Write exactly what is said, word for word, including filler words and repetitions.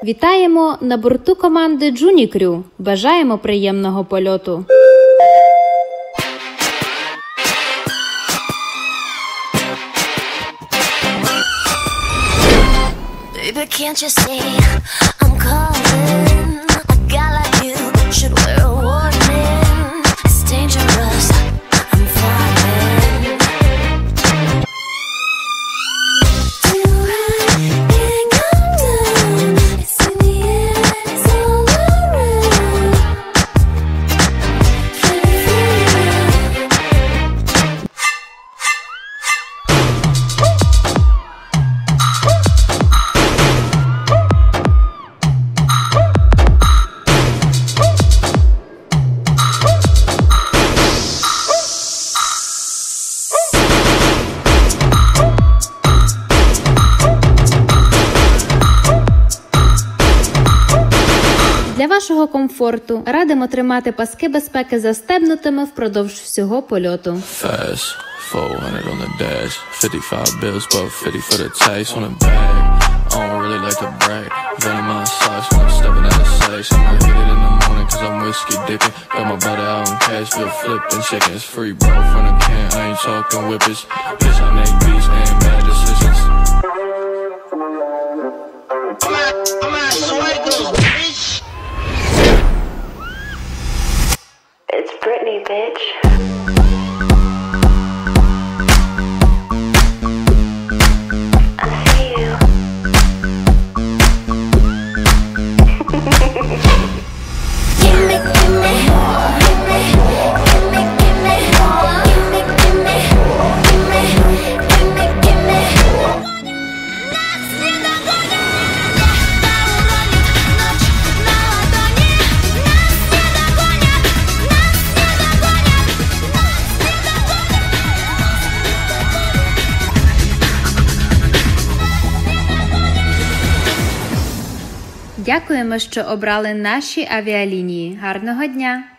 Вітаємо на борту команди Junicrew. Бажаємо приємного польоту. Baby, can't you see I'm calling? A guy like you should wear a warning. It's dangerous, I'm falling. Do I can't come down? It's in the air, it's all around. Can you feel it? Для вашого комфорту радимо тримати паски безпеки застебнутими впродовж всього польоту. Fast, four hundred on the dash, fifty-five bills, but fifty for the taste on the bag. I don't really like to brag, venom my socks when I'm stepping out of sight. I'ma hit it in the morning cause I'm whiskey dipping. Got my brother out in Cashville flipping, chicken is free, bro, from the can. I ain't talking whippets, bitch, I make beats and bad decisions. I'm at, I'm at Swagos, bitch. It's Britney, bitch. I see you. Give me, give me, give me, give me, give me, give me, give me, give me, give me, give me. Нас не догонят, я уронит ночь на ладони. Нас не догонят, нас не догонят, нас не догонят. Дякуємо, що обрали наші авіалінії. Гарного дня!